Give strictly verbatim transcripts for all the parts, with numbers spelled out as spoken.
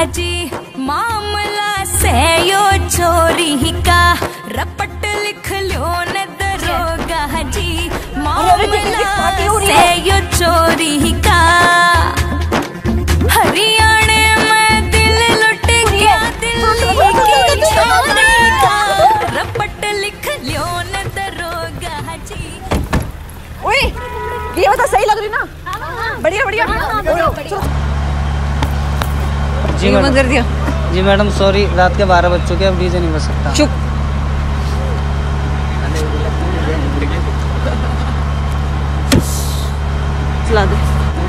जी मामला से यो चोरी का रपट लिख लो न दरोगा जी मामला से यो चोरी का। हरियाणा में दिल लुट गया दिल्ली की छोरी का रपट लिख लो न दरोगा जी। ओए ये बता सही लग रही ना? बढ़िया बढ़िया। जी मैडम दिया। जी मैडम सॉरी रात के बारह बज चुके अब डीजे नहीं बज सकता। चुप। चला दे।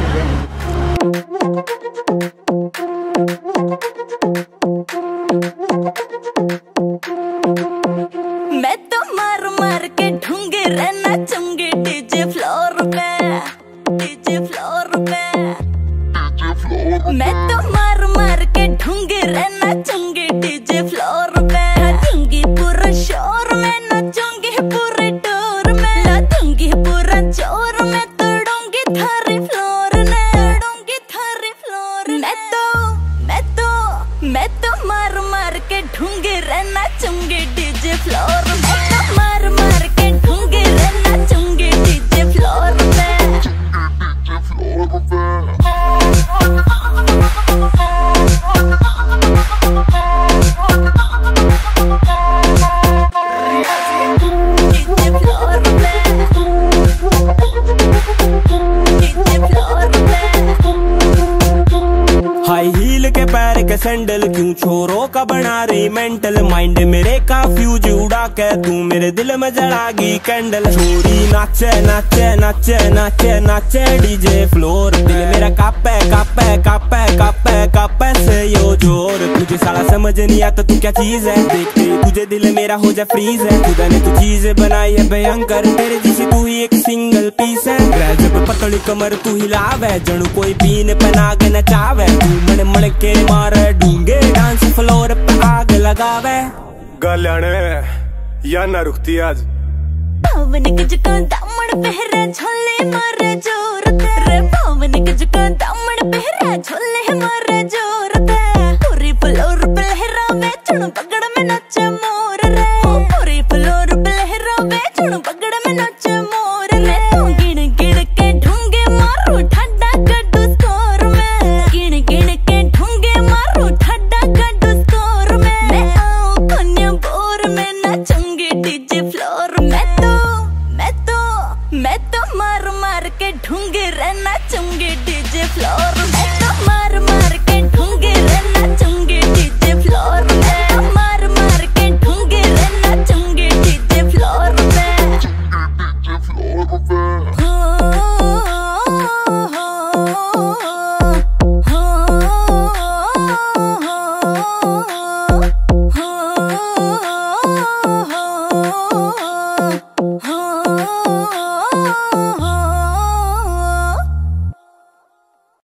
मैं तो मार मार के ढूंढे रहना चुंगी डीजे फ्लोर पे डीजे फ्लोर पे। मैं तो मार मार के ढूंढे रहना चुंगी डीजे फ्लोर पे। दूंगी पूरा शोर में नचूंगी पूरे टोर में दूंगी पूरा जोर में तोड़ूंगी थारी फ्लोर ने तोड़ूंगी थारी फ्लोर। मैं तो मैं तो मैं तो मार मार के ढूंढे रहना चुंगी डीजे फ्लोर में। तो मार मार के ढूंढे रहना चुंगी डीजे फ्लोर पे। हाई हील के पैर के सैंडल क्यों छोरों का बना रही मेंटल माइंड मेरे का फ्यूज उड़ा के तू मेरे दिल में जलागी कैंडल। छोरी नाचे नाचे नाचे नाचे नाचे डीजे फ्लोर दिल मेरा कापे कापे कापे कापे कापे से यो जोर। तुझे साला समझ नहीं आता तू क्या चीज है देखते तुझे दिल मेरा हो जाए फ्रीज है। खुदा ने तू चीज बनाई है भयंकर तेरे जैसी तू ही एक सिंगल पीस है। जब पतली कमर तू हिलावे जनू कोई पीन पना के नचावे तू मन मन के मारे ढूंगे डांस फ्लोर पे आग लगावे। गल्याने या ना रुकती आज पवन किजका दामन पहरा झोले मारे जोर तेरे पवन किजका दामन पहरा झोले मारे जोर ते। पूरी फ्लोर पे लहरावे चुन पगड़ में नचे मोर रे पूरी फ्लोर पे लहरावे चुन पगड़ में नचे मोर रे। गिन गिन के ढूंगे मारो ठंडा गड्ढू स्कोर में गिन गिन के ढूंगे मारो ठंडा गड्ढू स्कोर में। मैं आऊं कन्या बोर में नचूंगी डीजे फ्लोर में। तो मैं तो मैं तो मार मार के ढूंगे रहना चुंगी डीजे फ्लोर में। तो मार मार के ढूंगे रहना चुंगी डीजे फ्लोर में। मार मार के ढूंगे रहना चुंगी डीजे फ्लोर में।